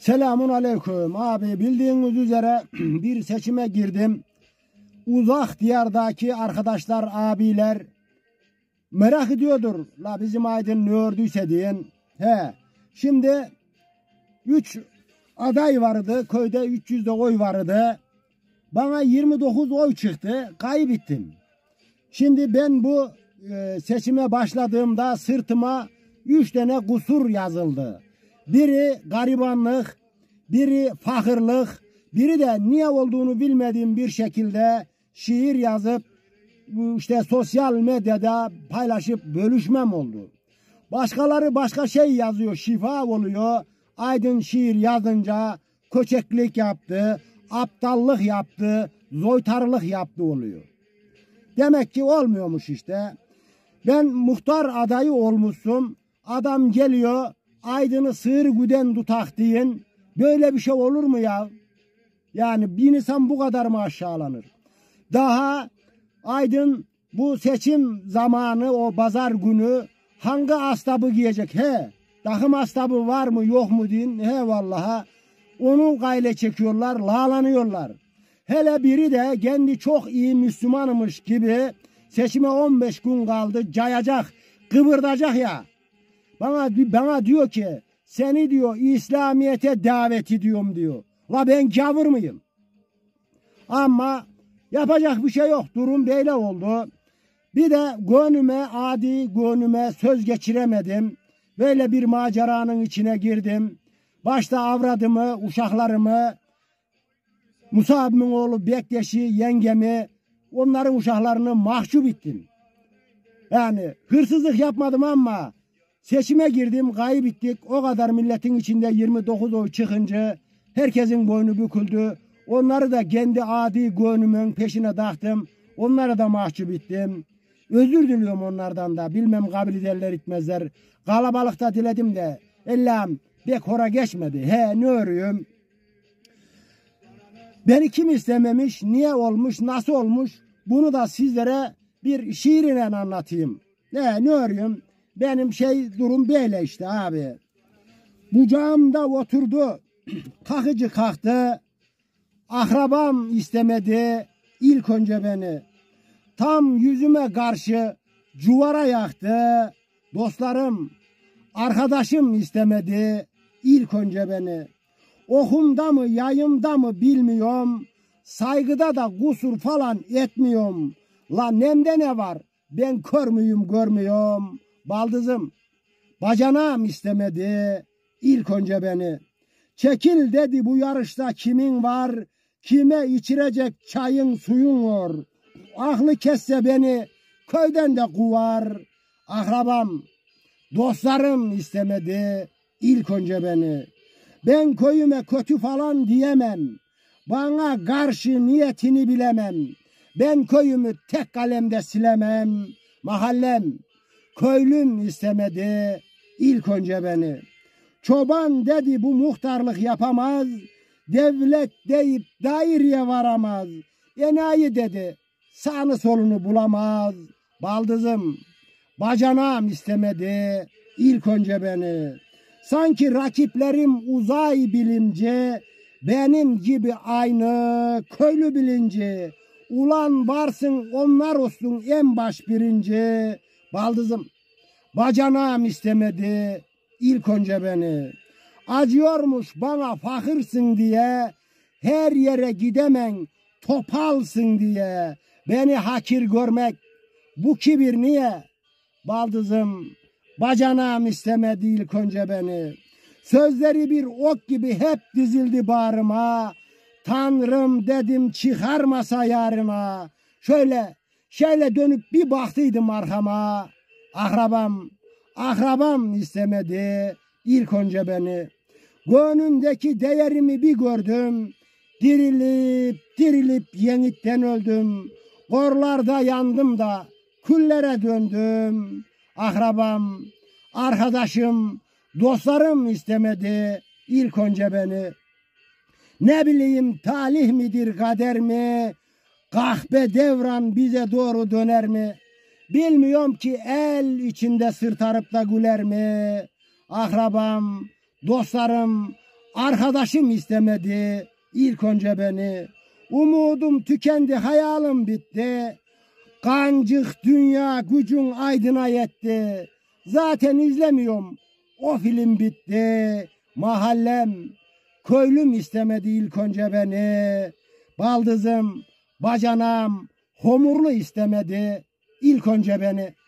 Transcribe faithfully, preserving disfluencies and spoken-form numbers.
Selamun aleyküm abi, bildiğiniz üzere bir seçime girdim. Uzak diyardaki arkadaşlar, abiler merak ediyordur. La bizim Aydın ne ördüyse diyen. He. Şimdi üç aday vardı. Köyde üç yüzde oy vardı. Bana yirmi dokuz oy çıktı. Kaybettim. Şimdi ben bu e, seçime başladığımda sırtıma üç tane kusur yazıldı. Biri garibanlık, biri fakirlik, biri de niye olduğunu bilmediğim bir şekilde şiir yazıp işte sosyal medyada paylaşıp bölüşmem oldu. Başkaları başka şey yazıyor, şifa oluyor. Aydın şiir yazınca köçeklik yaptı, aptallık yaptı, zoytarlık yaptı oluyor. Demek ki olmuyormuş işte. Ben muhtar adayı olmuşum. Adam geliyor, Aydın'ı sığır güden tutak deyin. Böyle bir şey olur mu ya? Yani bir insan bu kadar mı aşağılanır? Daha Aydın bu seçim zamanı, o pazar günü hangi astabı giyecek? He, takım astabı var mı yok mu deyin. He vallahi onu gayle çekiyorlar, lağlanıyorlar. Hele biri de kendi çok iyi Müslümanmış gibi seçime on beş gün kaldı, cayacak, kıvırdacak ya. Bana, bana diyor ki seni diyor İslamiyet'e davet ediyorum diyor. La ben gavur mıyım? Ama yapacak bir şey yok. Durum böyle oldu. Bir de gönlüme, adi gönlüme söz geçiremedim. Böyle bir maceranın içine girdim. Başta avradımı, uşaklarımı, Musa abimin oğlu Bektaş'ı, yengemi, onların uşaklarını mahcup ettim. Yani hırsızlık yapmadım ama seçime girdim, kaybettik. O kadar milletin içinde yirmi dokuz oy çıkınca herkesin boynu büküldü. Onları da kendi adi gönlümün peşine taktım. Onları da mahcup ettim. Özür diliyorum onlardan da. Bilmem kabul ederler etmezler. Kalabalıkta diledim de Allah'ım pek hora geçmedi. He ne örüyorum? Beni kim istememiş, niye olmuş, nasıl olmuş? Bunu da sizlere bir şiirle anlatayım. Ne, ne örüyorum? Benim şey durum böyle işte abi. Bucağımda oturdu, kakıcı kalktı. Akrabam istemedi ilk önce beni. Tam yüzüme karşı cuvara yaktı. Dostlarım, arkadaşım istemedi ilk önce beni. Okumda mı yayımda mı bilmiyorum. Saygıda da kusur falan etmiyorum. La nemde ne var? Ben kör müyüm görmüyorum. Baldızım, bacanağım istemedi ilk önce beni. Çekil dedi bu yarışta kimin var? Kime içirecek çayın suyun var? Aklı kesse beni köyden de kuvar. Akrabam, dostlarım istemedi ilk önce beni. Ben köyüme kötü falan diyemem. Bana karşı niyetini bilemem. Ben köyümü tek kalemde silemem. Mahallem, köylüm istemedi ilk önce beni. Çoban dedi bu muhtarlık yapamaz. Devlet deyip daireye varamaz. Enayi dedi sağını solunu bulamaz. Baldızım, bacanağım istemedi ilk önce beni. Sanki rakiplerim uzay bilimci, benim gibi aynı köylü bilinci. Ulan varsın onlar olsun en baş birinci. Baldızım, bacanağım istemedi ilk önce beni. Acıyormuş bana fakırsın diye, her yere gidemen topalsın diye. Beni hakir görmek bu kibir niye? Baldızım, bacanağım istemedi ilk önce beni. Sözleri bir ok gibi hep dizildi bağrıma. Tanrım dedim çıkarmasa yarına. Şöyle, şöyle dönüp bir baktıydım arkama. Akrabam, akrabam istemedi ilk önce beni. Gönlündeki değerimi bir gördüm. Dirilip, dirilip yenitten öldüm. Korlarda yandım da küllere döndüm. Akrabam, arkadaşım, dostlarım istemedi ilk önce beni. Ne bileyim talih midir kader mi? Kahpe devran bize doğru döner mi? Bilmiyorum ki el içinde sırtarıp da güler mi? Akrabam, dostlarım, Arkadaşım istemedi ilk önce beni. Umudum tükendi, hayalim bitti. Kancık dünya gücün aydına yetti. Zaten izlemiyorum, o film bitti. Mahallem, köylüm istemedi ilk önce beni. Baldızım, bacanam, homurlu istemedi ilk önce beni.